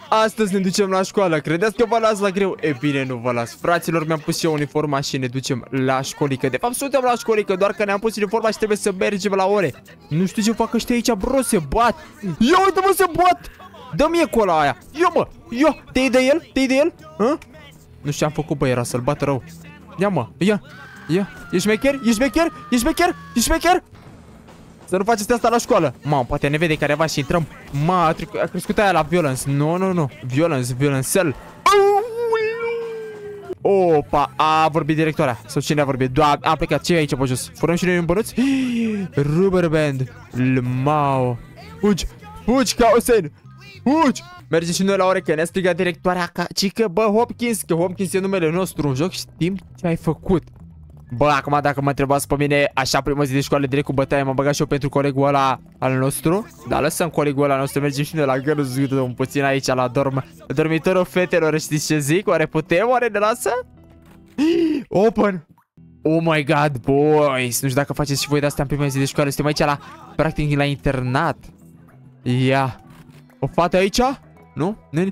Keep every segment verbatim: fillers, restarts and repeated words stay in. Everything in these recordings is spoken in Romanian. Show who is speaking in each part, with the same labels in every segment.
Speaker 1: Astăzi ne ducem la școală. Credeți că vă las la greu? E bine, nu vă las. Fraților, mi-am pus eu uniforma și ne ducem la școlică. De fapt, suntem la școlică, doar că ne-am pus uniforma și trebuie să mergem la ore. Nu știu ce fac ăștia aici, bro, se bat. Ia uite, mă, se bat. Dă-mi e cola aia. Ia, mă, ia, te-i de el? Te-i de el? Hă? Nu știu ce am făcut, bă, era să-l bat rău. Ia, mă, ia, ia. Ești șmecher? Ești șmecher? Ești șmecher? Ești șmecher? Să nu faceți asta la școală. Mamă, poate ne vede careva și intrăm. Ma, a, a crescut aia la violence. Nu, nu, nu. Violence, violențel. Opa, a vorbit directoarea. Sau cine a vorbit? Doar a plecat. Ce e aici pe jos? Furăm și noi în bănuți? Rubber band. Lmao. Fugi, fugi, Caosen. Fugi. Merge și noi la ore, că ne-a strigat directoarea ca cică, bă, Hopkins, că Hopkins e numele nostru în joc. Știm ce ai făcut. Bă, acum dacă mă întrebați pe mine, așa prima zi de școală direct cu bătaie, m-am băgat și eu pentru colegul ăla al nostru. Da, lăsăm colegul ăla nostru, mergem și noi la gărzi un puțin aici la dorm. Dormitorul fetelor, știți ce zic? Oare putem? Oare ne lasă? Open! Oh my god, boys! Nu știu dacă faceți și voi de-astea în prima zi de școală. Suntem aici la, practic, la internat. Ia. O fată aici? Nu? Nu?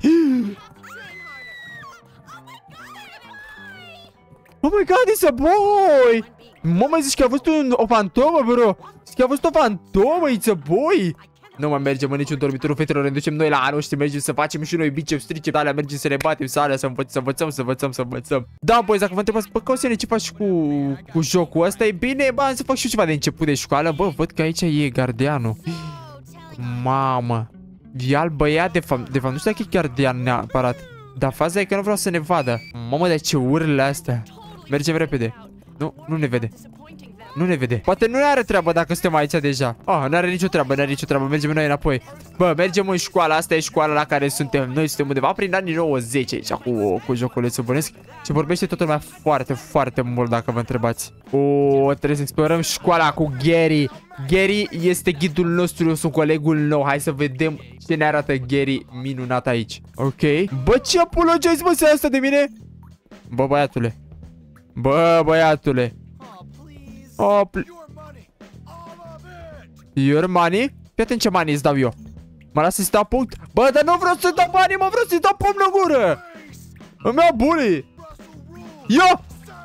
Speaker 1: Oh my god, it's a boy! Mama, zici că a văzut un, o fantomă, bro! Zici că a văzut o fantomă, it's a boy! Nu mai mergem în niciun dormitorul fetelor, ne ducem noi la anul și mergem să facem și noi biceps, triceps, alea, mergem să ne batem, să alea, să, învăț să învățăm, să învățăm, să învățăm. Da, boys, dacă vă întrebați, bă, Caosene, ce faci cu, cu jocul ăsta? E bine, bă, să fac și eu ceva de început de școală. Bă, văd că aici e gardianul. Mamă. E alt băiat, de fapt, de fapt, nu știu dacă e gardian neapărat. Dar faza e că nu vreau să ne vadă. Mamă, de ce urle astea. Mergem repede. Nu, nu ne vede. Nu ne vede. Poate nu are treabă dacă suntem aici deja. Ah, nu are nicio treabă, nu are nicio treabă. Mergem noi înapoi. Bă, mergem în școala. Asta e școala la care suntem. Noi suntem undeva prin anii nouăzeci aici cu, cu joculețul bănesc. Și vorbește toată lumea foarte, foarte mult dacă vă întrebați. O, trebuie să explorăm școala cu Gary. Gary este ghidul nostru, eu sunt colegul nou. Hai să vedem ce ne arată Gary minunat aici. Ok. Bă, ce apologize, mă, se asta de mine? Bă, băiatule. Bă, băiatule. Oh, your money? Fii atent ce money îți dau eu. Mă las să-ți dau punct? Bă, dar nu vreau să-ți dau banii, mă, vreau să-ți dau pumn în gură. Îmi iau bully. Ia!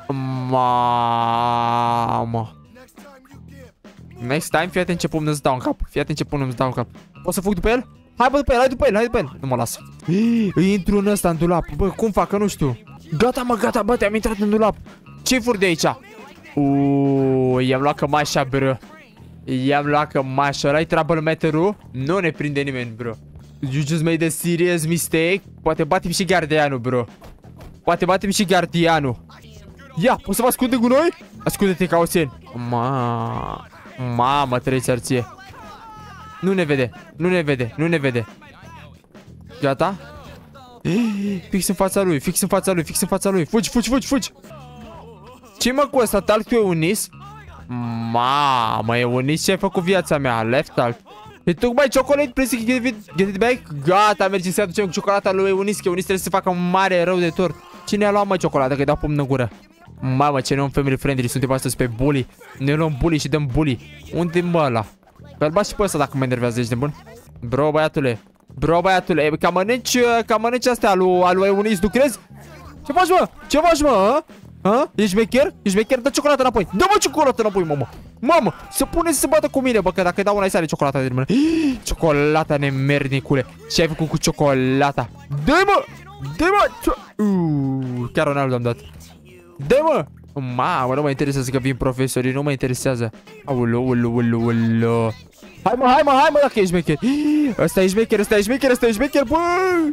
Speaker 1: Mamă. Next time, fii atent ce pumn îți dau în cap. Fii atent ce pumn îți dau în cap. Poți să fug după el? Hai, bă, după el, hai după el, hai după el. Nu mă las. Îi intru în ăsta, în dulap. Bă, cum fac, că nu știu. Gata, mă, gata, bă, te-am intrat în dulap. Ce-i fur de aici? Uuuu, i-am luat cămașa, bro. I-am luat cămașa. Ăla-i trouble matter-ul? Nu ne prinde nimeni, bro. You just made a serious mistake. Poate batem și gardianul, bro. Poate batem și gardianul. Ia, poți să mă ascunde cu noi? Ascunde-te, Caosen. Ma, mamă, trei țărție. Nu ne vede, nu ne vede, nu ne vede. Gata? Fix în fața lui, fix în fața lui, fix în fața lui. Fugi, fugi, fugi, fugi. Ce mă cu ăsta? Talk to Eunice? Mamă, Eunice, ce ai făcut viața mea? Left alt. E tocmai chocolate, please get it, get it back. Gata, mergem să aducem ciocolata lui Eunice, că Eunice trebuie să facă un mare rău de tort. Cine a luat, mă, ciocolată? Că-i dau pumn în gură. Mamă, ce nu family friendly, suntem astăzi pe bully. Ne luăm bully și dăm bully. Unde mă ăla? Pe-l bat și pe ăsta dacă mă enervează, ești de bun? Bro, băiatule. Bro, băiatule, ca mănânci, ca mănânci astea alu, alu Eunice, tu crezi? Ce faci, mă? Ce faci, mă? Ha? Ești becher? Ești becher? Dă ciocolată înapoi. Dă-mă ciocolată înapoi, mamă. Mamă, să pune să se bată cu mine, bă, că dacă îi dau una, îi sare ciocolata din mână. Ciocolata, nemernicule. Ce ai făcut cu ciocolata? Dă-mă! Dă-mă! Uuuu, chiar Ronaldo am dat. Dă-mă! Mamă, nu mă interesează că vin profesorii, nu mă interesează. Aoleu, aoleu, aoleu, aoleu. Hai, mă, hai, mă, hai, mă, dacă ești becher. Ăsta e șmecher, ăsta e șmecher, ăsta e șmecher, bă!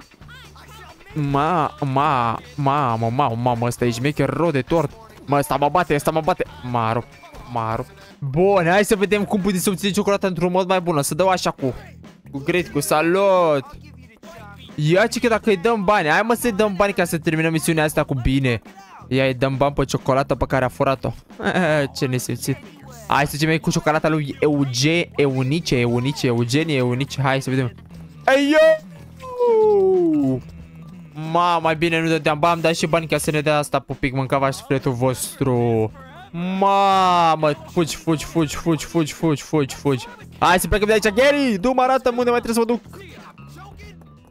Speaker 1: Ma, ma, mamă, mamă, mamă, ăsta e șmecher rău de tort. Mă, ăsta mă bate, ăsta mă bate. M-a rupt, m-a rupt. Bun, hai să vedem cum puteți să obțineți ciocolata într-un mod mai bun. Să dau așa cu, cu great, cu salut. Ia ce că dacă îi dăm bani, hai mă să-i dăm bani ca să terminăm misiunea asta cu bine. Ia îi dăm bani pe ciocolata pe care a furat-o. Ce nesimțit. Hai să zicem cu ciocolata lui Euge, Eunice, Eunice, Eugenie, Eunice. Hai să vedem. Ei, eu! Ma, mai bine nu dădeam bani, am dat și bani ca să ne dea asta, pupic, mâncava sufletul vostru. Mamă, fugi, fugi, fugi, fugi, fugi, fugi, fugi, fugi. Hai să plecăm de aici, Gary! Du-mă, arată-mi unde mai trebuie să mă duc.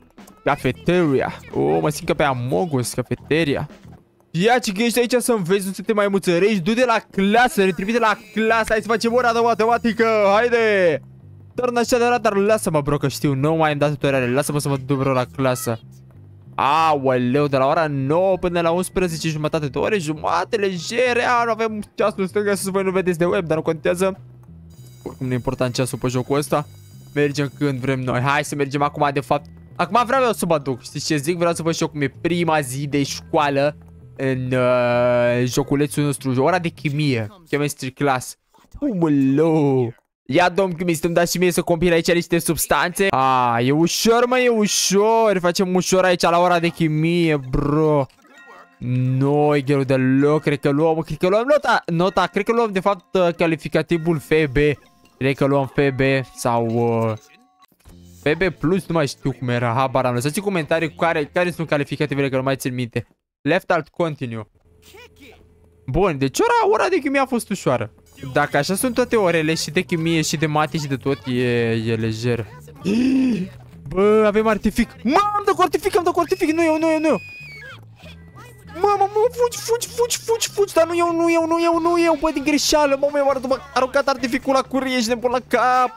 Speaker 1: Cafeteria. Oh, mă simt ca pe Among Us, cafeteria. Ia ce că ești aici să înveți, nu să te mai muțărești. Du-te la clasă, ne trimite la clasă. Hai să facem ora de matematică, haide. Dar în așa de radar, lasă-mă, bro, că știu, nu mai am dat tutoriale. Lasă-mă să mă duc, bro, la clasă. Aoleu, de la ora nouă până la unsprezece jumătate, de ore jumate, legere. A, nu avem ceasul în stânga, să voi nu vedeți de web, dar nu contează. Oricum nu e important ceasul pe jocul ăsta. Mergem când vrem noi. Hai să mergem acum, de fapt. Acum vreau eu să mă duc. Știți ce zic? Vreau să văd și eu cum e prima zi de școală în uh, joculețul nostru. Ora de chimie. Chemistry class. Umulou. Ia, domn chimist, îmi dați și mie să compil aici niște substanțe. A, e ușor, mă, e ușor. Facem ușor aici la ora de chimie, bro. Nu e greu deloc. Cred că luăm, cred că luăm nota, nota. Cred că luăm, de fapt, calificativul F B. Cred că luăm F B sau... Uh, F B plus, nu mai știu cum era, habar am. Lăsați în comentarii care, care sunt calificativele, că nu mai țin minte. Left alt continue. Bun, deci ora, ora de chimie a fost ușoară. Dacă așa sunt toate orele, și de chimie, și de mate, și de tot, e, e lejer. Bă, avem artific. Mă, am dat cu artific, am dat cu artific. Nu eu, nu eu, nu eu. Mă, mă, mă, fugi, fugi, fugi, fugi, fugi. Dar nu eu, nu eu, nu eu, nu eu. Bă, din greșeală, mă, m-a aruncat artificul la curie și nebun la cap.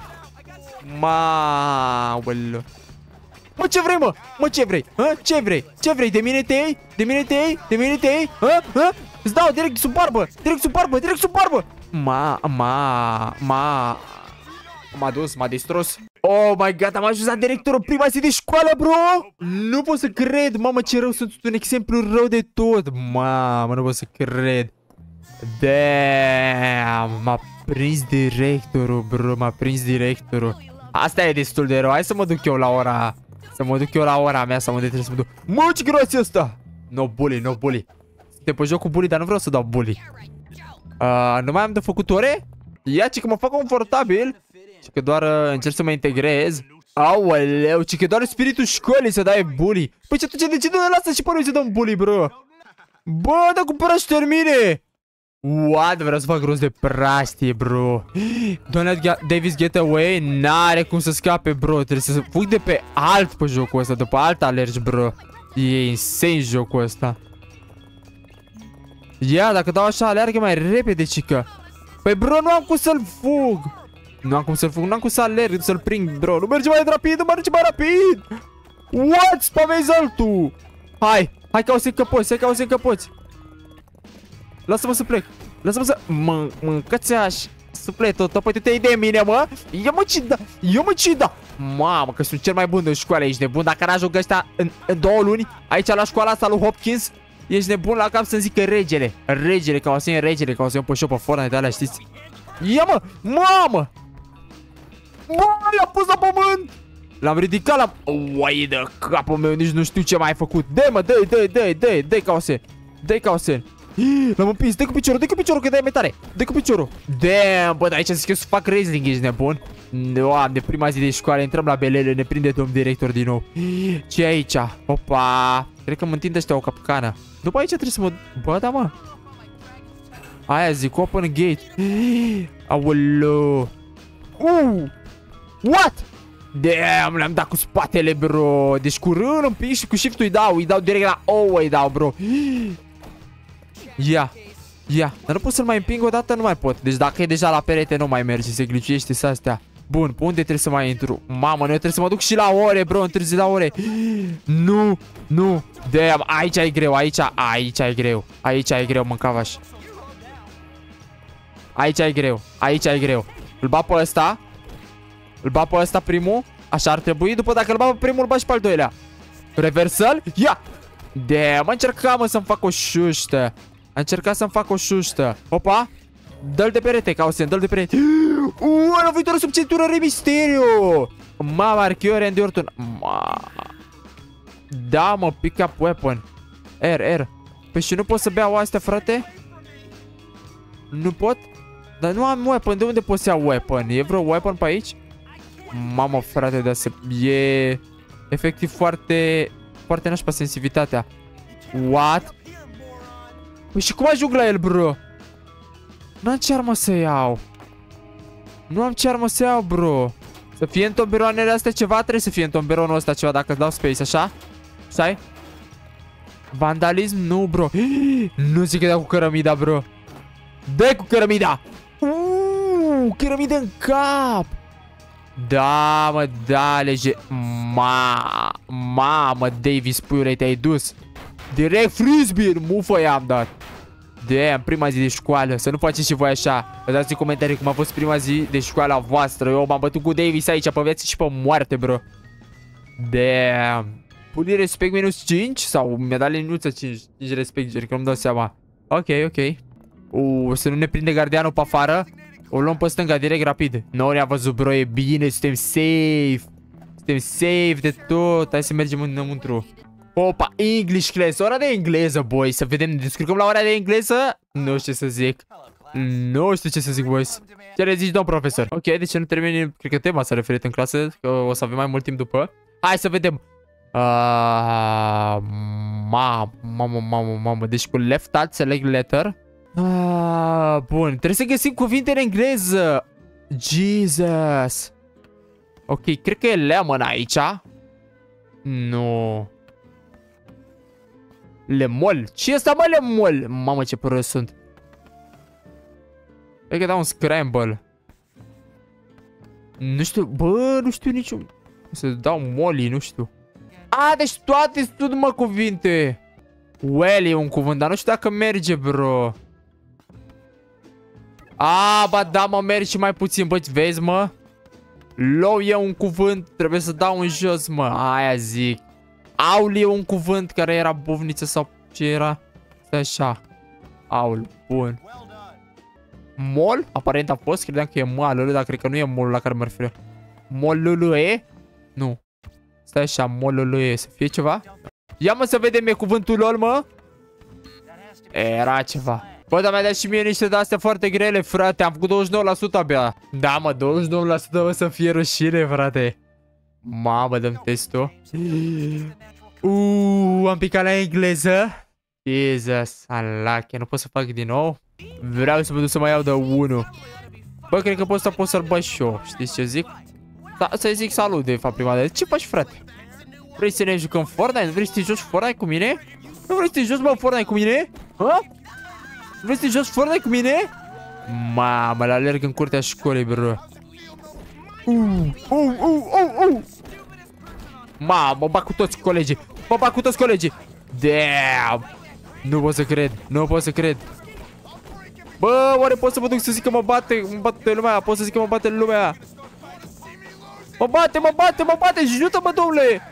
Speaker 1: Maulă. Mă, ce vrei, mă? Mă, ce vrei? Hă? Ce vrei? Ce vrei? De mine te iei? De mine te iei? De mine te iei? Hă? Hă? Îți dau direct sub barbă. Direct sub barbă, direct sub barbă. Ma, ma, ma. M-a dus, m-a distrus. Oh my god, am ajuns la directorul prima zi de școală, bro. Nu pot să cred. Mamă, ce rău, sunt un exemplu rău de tot. Mamă, nu pot să cred. Damn, m-a prins directorul, bro. M-a prins directorul. Asta e destul de rău. Hai să mă duc eu la ora. Să mă duc eu la ora mea. Sau unde trebuie să mă duc. Mă, ce grație asta. No bully, no bully. Suntem pe joc cu bully, dar nu vreau să dau bully. uh, Nu mai am de făcut ore. Ia, ce că mă fac confortabil. Și că doar uh, încerc să mă integrez. Aoleu, ci că doar spiritul școlii să dai bully. Păi ce atunci de ce nu ne lasă și pe noi să dăm bully, bro? Bă, dar cu păra și termine. What? Vreau să fac rost de prastie, bro. Don't let Davis get away. N-are cum să scape, bro. Trebuie să fug de pe alt pe jocul ăsta. După alt alergi, bro. E insane jocul ăsta. Ia, dacă dau așa, aleargă mai repede, cică. Păi, bro, nu am cum să-l fug. Nu am cum să-l fug, nu am cum să alerg, să-l prind, bro. Nu merge mai rapid, nu merge mai rapid. What? Spamezi altul. Hai, hai că o să-i căpoți, hai că o să-i căpoți. Lasă-mă să plec. Lasă-mă să... Mă, mâncă-ți-aș sufletul tău. Păi tu te iei de mine, mă. Ia mă, ce da. Ia mă, ce da. Mamă, că sunt cel mai bun de școală. Ești nebun. Dacă n-ajung ăștia în, în două luni aici la școala asta lui Hopkins, ești nebun la cap să-mi zică regele. Regele, ca o să iei regele, ca o să iei pe show pe Fortnite de alea, știți? Ia mă, mamă. Mă, l-a pus la pământ. L-am ridicat la... Uai de capul meu, nici nu știu ce mai ai făcut. Dă-i, mă, dă-i, dă-i, dă-i, dă-i, dă-i ca o să... Dă-i ca o să... L-am împins, dă cu piciorul, dă cu piciorul, că dai mai tare. Dă cu piciorul. Damn, bă, dar aici zic eu să fac racing, ești nebun. Doamne, prima zi de școală, intrăm la belele, ne prinde domn director din nou. Ce e aici? Opa, cred că mă întind ăștia o capcană. După aici trebuie să mă... Bă, da, mă. Aia zic, open gate. Aoleu. Uh, what? Damn, le-am dat cu spatele, bro. Deci cu rând împing și cu shift-ul îi dau. Îi dau direct la ouă, îi dau, bro. Ia, ia. Dar nu pot să-l mai împing o dată, nu mai pot. Deci dacă e deja la perete, nu mai merge. Se glitchuiește să astea. Bun, pe unde trebuie să mai intru? Mamă, noi trebuie să mă duc și la ore, bro. Întârzi la ore. Nu, nu. Damn, aici e greu, aici, aici e greu. Aici e greu, mâncavaș. Aici e greu, aici e greu. Îl bat pe ăsta. Îl bat pe ăsta primul. Așa ar trebui. După dacă îl bat pe primul, îl bat și pe al doilea. Reversal. Ia. Damn, încercam mă să-mi fac o șuștă. Am încercat să-mi fac o șuștă. Opa. Dă-l de perete, Causen, dă-l de perete. Uuu, la viitorul sub centură, Rey Mysterio. Mama, Archeore and Orton. Da, mă, pick up weapon. R, R. Păi și nu pot să beau astea, frate? Nu pot? Dar nu am weapon, de unde pot să iau weapon? E vreo weapon pe aici? Mamă, frate, dar se... E... Efectiv foarte... Foarte nașpa sensibilitatea. What? Păi și cum ajung la el, bro? Nu am ce armă să iau. Nu am ce armă să iau, bro. Să fie în tomberoanele astea ceva, trebuie să fie în tomberonul ăsta ceva dacă îți dau space, așa? Stai? Vandalism? Nu, bro. Nu zic că dea cu cărămida, bro. Dă cu cărămida! Uuuu, cărămidă în cap! Da, mă, da, lege... Ma... Mamă, Davis, puiule, te-ai dus. Direct frisbee, în mufă i-am dat. Damn, prima zi de școală. Să nu faceți și voi așa. Vă dați în comentarii cum a fost prima zi de școală a voastră. Eu m-am bătut cu Davis aici, pe viață și pe moarte, bro. Damn. Puli respect minus cinci? Sau medalie minuță cinci? cinci respect, că nu-mi dau seama. Ok, ok. Uuu, să nu ne prinde gardianul pe afară. O luăm pe stânga direct rapid. Nu ne-a văzut, bro, e bine, suntem safe. Suntem safe de tot. Hai să mergem înăuntru. Opa, English class, ora de engleză, boy. Să vedem, ne descurcăm la ora de engleză? Nu știu ce să zic. Nu știu ce să zic, boys. Ce le zici, domn profesor? Ok, de ce nu termin? Cred că tema s-a referit în clasă, că o să avem mai mult timp după. Hai să vedem. Uh, mamă, mamă, mamă, mamă. Deci cu left alt select letter. Uh, bun, trebuie să găsim cuvinte în engleză. Jesus. Ok, cred că e lemon aici. Nu. Lemol? Ce este, mă, lemol? Mamă, ce prost sunt. Cred că dau un scramble. Nu știu, bă, nu știu niciun. Să dau molly, nu știu. A, deci toate sunt, mă, cuvinte. Well e un cuvânt, dar nu știu dacă merge, bro. A, ba da, mă, merge și mai puțin, bă, vezi, mă? Low e un cuvânt, trebuie să dau în jos, mă, aia zic. Aul e un cuvânt care era buvniță sau ce era? Stai așa. Aul, bun. Mol? Aparent a fost, credeam că e malul, dar cred că nu e molul la care mă refer. Molul e? Nu. Stai așa, molul e, să fie ceva? Ia, mă, să vedem, e cuvântul lor, mă? Era ceva. Bă, dar mi-a dat și mie niște de-astea foarte grele, frate. Am făcut douăzeci și nouă la sută abia. Da, mă, douăzeci și nouă la sută, mă, să fie rușine, frate. Mamă, dăm testul. Uuu, am picat la engleză. Jesus, alache, nu pot să fac din nou. Vreau să mă duc să mai iau de unu. Bă, cred că pot să pot să-l bag și eu. Știți ce zic? Da, să-i zic salut, de fapt, prima dată. Ce faci, frate? Vrei să ne jucăm Fortnite? Vrei să te joci Fortnite cu mine? Nu vrei să te joci, bă, Fortnite cu mine? Hă? Vrei să te joci Fortnite cu mine? Mamă, la alerg în curtea școlii, bro. Uh, uh, uh, uh, uh. Mamă, mă bag cu toți colegii. Mă bag cu toți colegii. Damn. Nu pot să cred, nu pot să cred. Bă, oare pot să mă duc să zic că mă bate, mă bate lumea, pot să zic că mă bate lumea. Mă bate, mă bate, mă bate, ajută-mă, domnule.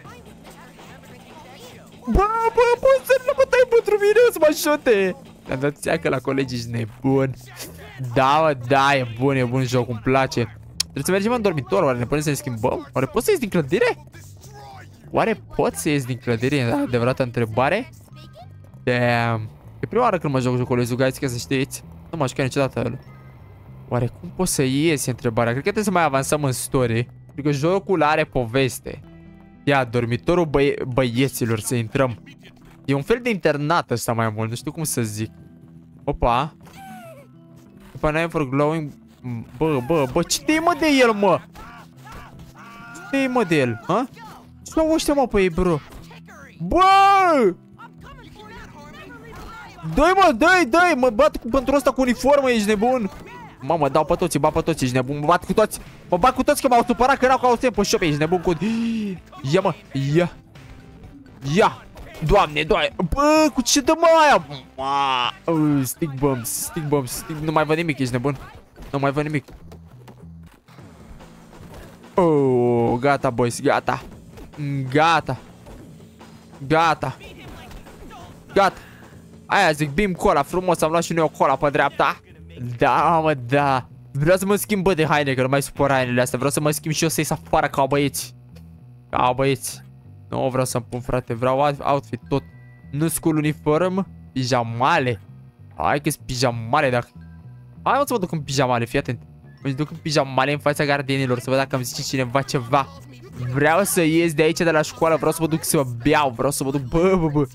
Speaker 1: Bă, bă, pot să nu mă tai pentru mine, o să mă ajute. Mi-am dat seama că la colegi ești nebun. Da, mă, da, e bun, e bun jocul, îmi place. Trebuie să mergem în dormitor, oare ne putem să ne schimbăm? Oare pot să ies din clădire? Oare pot să ies din clădire? E adevărată întrebare? Damn. E prima oară când mă joc jocul lui Zugați, ca să știți. Nu mă jucat niciodată el. Oare cum pot să ies, e întrebarea. Cred că trebuie să mai avansăm în story. Pentru că jocul are poveste. Ia, dormitorul băie băieților, să intrăm. E un fel de internat ăsta mai mult, nu știu cum să zic. Opa. Opa, name for glowing. Bă, bă, bă, ce-i mă de el, mă? Ce-i mă de el, ha? Ce au ăștia, mă, pe ei, bro? Bă! Dă-i, mă, dă-i, dă-i, mă bat cu, pentru ăsta cu uniformă, ești nebun? Mamă, dau pe toți, bat pe toți, ești nebun, mă bat cu toți. Mă bat cu toți că m-au supărat că erau ca o pe shop, ești nebun cu... Ia, mă, ia. Ia. Doamne, doamne. Bă, cu ce dă, mă, aia? Uh, stick bombs, stick bombs, stick... Nu mai văd nimic, ești nebun. Nu mai văd nimic. Oh, gata, boys, gata. Gata. Gata. Gata. Aia zic, bim cola, frumos, am luat și noi o cola pe dreapta. Da, mă, da. Vreau să mă schimb, bă, de haine, că nu mai supăr hainele astea. Vreau să mă schimb și eu să ies afară ca băieți. Ca băieți. Nu vreau să-mi pun, frate, vreau outfit tot. Nu school uniform, pijamale. Hai că-s pijamale, dacă... Hai, mă, să mă duc în pijamale, fii atent. Mă duc în pijamale în fața gardienilor, să văd dacă îmi zice cineva ceva. Vreau să ies de aici, de la școală, vreau să mă duc să beau, vreau să mă duc, bă, bă, bă.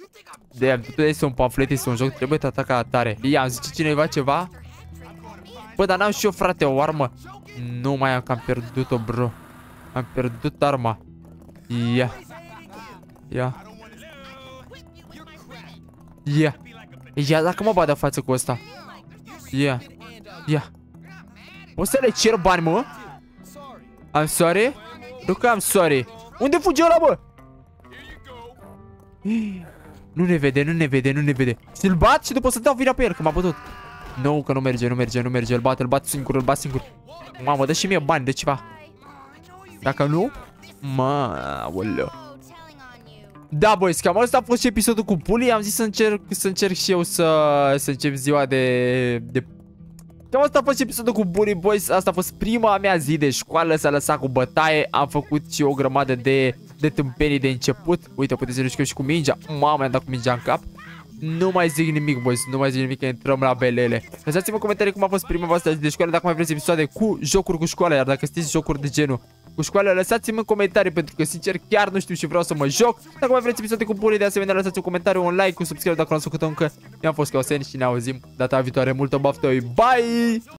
Speaker 1: Damn, totul este un pamflet, este un joc, trebuie tratat ca atare. Ia, îmi zice cineva ceva? Bă, dar n-am și eu, frate, o armă. Nu mai am, că am pierdut-o, bro. Am pierdut arma. Ia. Ia. Ia. Ia, dacă mă bat de față cu ăsta. Ia. Ia. Poți să le cer bani, mă? I'm sorry? Nu că am sorry. Unde fuge ăla, bă? Nu ne vede, nu ne vede, nu ne vede. Și-l bat și după să dau vina pe el, că m-a bătut. Nu, că nu merge, nu merge, nu merge. Îl bat, îl bat singur, îl bat singur. Mamă, dă și mie bani de ceva. Dacă nu, mă, oleu. Da, boys, cam asta a fost și episodul cu Bully. Am zis să încerc, să încerc și eu să, să încep ziua de, de... Cam asta a fost și episodul cu Bully, boys. Asta a fost prima mea zi de școală. S-a lăsat cu bătaie. Am făcut și o grămadă de, de tâmpenii de început. Uite, puteți să jucăm și cu mingea. Mamă, am dat cu mingea în cap. Nu mai zic nimic, boys, nu mai zic nimic, că intrăm la belele. Lăsați-mă în comentarii cum a fost prima voastră zi de școală, dacă mai vreți episoade cu jocuri cu școală, iar dacă știți jocuri de genul cu școală, lăsați-mi în comentarii, pentru că sincer chiar nu știu și vreau să mă joc. Dacă mai vreți episoade cu Bully, de asemenea lăsați un comentariu, un like, un subscribe dacă nu ați făcut-o încă. Eu am fost Caosen și ne auzim data viitoare. Multă baftă, bye!